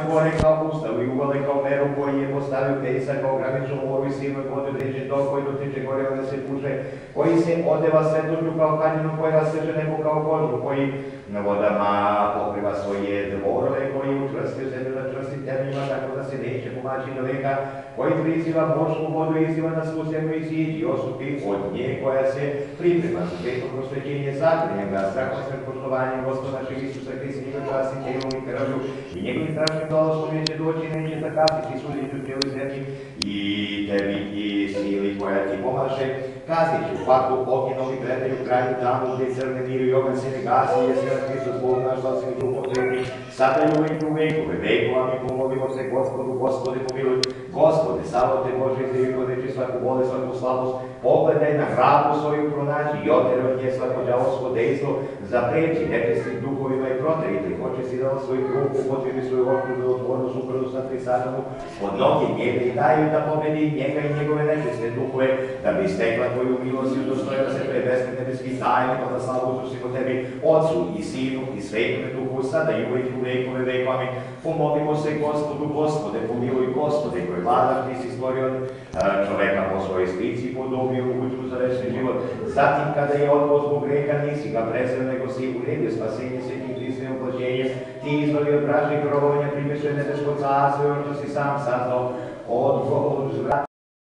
gore kao ustav i uvale kao meru koji je postavio Pejsa kao graničnu moru i silno vode određen tok koji dotiče gore onda se puše, koji se odeva svetošću kao haljinu koja seže nebo kao kožu, koji na vodama pokriva svoje dvorove, koji učvrstio zemlju na čvrstim temeljima tako da se neće pomaći do veka, koji priziva morsku vodu i izziva na svu zemlju i ziđi osupi od nje koja se priprema za sveto prosvećenje zaklinjem ga, strahosnim poštovanjem Gospoda našeg Isusa Hrista, njegov časnim tijelom i krvlju i njegovim strašnim dolaskom neće doći, neće zakaziti suditi u cijeloj zemlji i tebi i sili koja ti pomaže, kaznit ću paklu poginom i predaju kraju tamo gdje crne miru i ogan se ne gasi, jesi na Hristos Bog naš, da se mi duh potrebni, sada i uvijek u vekove, vekova mi pomolimo se Gospodu, Gospode pomiluj, Gospode, samo te Bože izdevi podeći svaku bolest, svaku slabost, pogledaj na hrabu svoju pronađi i oteri od nje svako đavolsko dejstvo, zapreči nečistim duhovima i proterite, hoće si dala svoj krug, upotrebi svoju oštru delotvornost upravo sa Trisanomu, od noge njega i daju da pobedi njega i njegove nečiste duhove, da bi stekla tvoju milost i udostojila se pred beskim nebeskih tajnika, da slavu uzusimo tebi, Otcu i Sinu i Svetome Duhu, sada i uvijek u vekove vekove. Pomolimo se Gospodu, Gospode, pomiluj Gospode, koji vlada ti si stvorio čoveka po svojoj slici i podobio u kuću za večni život. Zatim, kada je odvoz zbog greka, nisi ga prezreo, nego si uredio spasenje svetim Hristovim oplaćenjem, ti izvoli od vražnih rovovanja, primešao nebesko carstvo i ono što si sam saznao od